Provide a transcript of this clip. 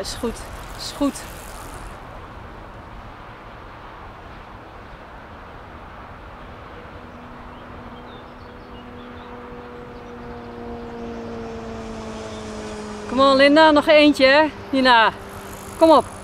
is goed. Is goed. Kom op Linda, nog eentje hè, hierna. Kom op.